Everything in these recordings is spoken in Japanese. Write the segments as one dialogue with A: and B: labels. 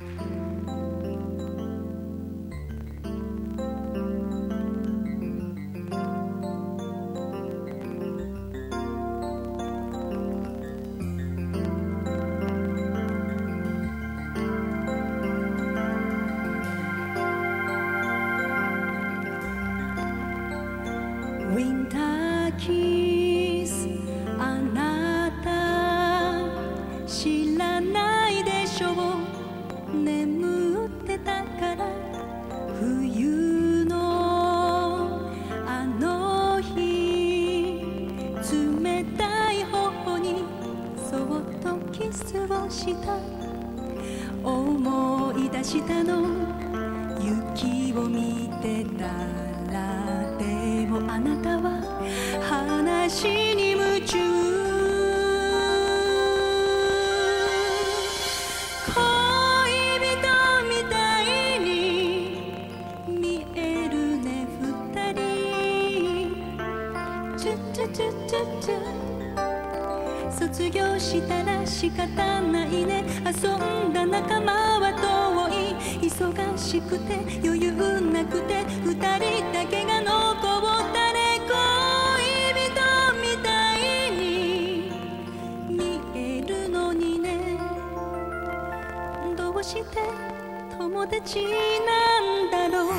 A: ウィンターキス、あなた知らないでしょう。眠ってたから冬のあの日、冷たい頬にそっとキスをした。思い出したの、雪を見てたら。でもあなたは話に夢中。恋人みたいに見えるね二人。チュッチュチュッチュッチュ。卒業したら仕方ないね。遊んだ仲間は遠い。忙しくて余裕なくて二人だけが残ったね。恋人みたいに見えるのにね。どうして友達なんだろう。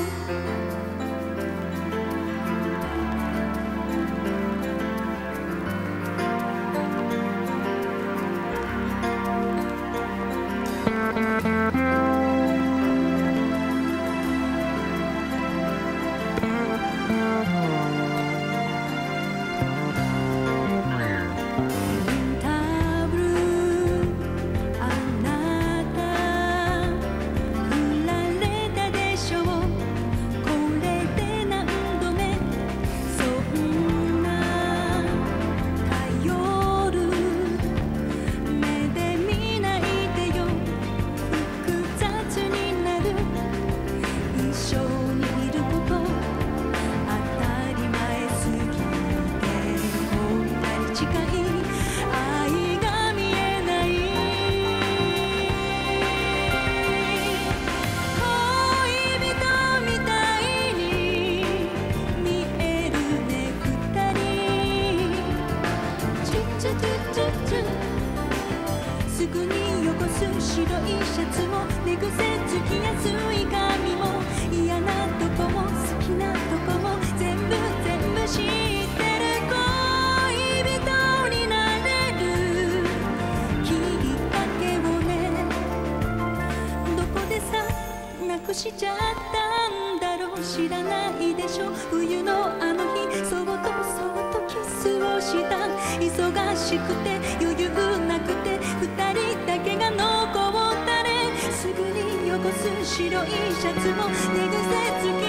A: すぐによこす白いシャツも寝癖つきやすい髪も嫌なとこも好きなとこも全部知ってる。恋人になれるきっかけをね。どこでさなくしちゃったんだろう。知らないでしょ冬のあの日、そっとキスをした。忙しくて余裕なくて二人だけが残ったね。すぐによこす白いシャツも寝癖つき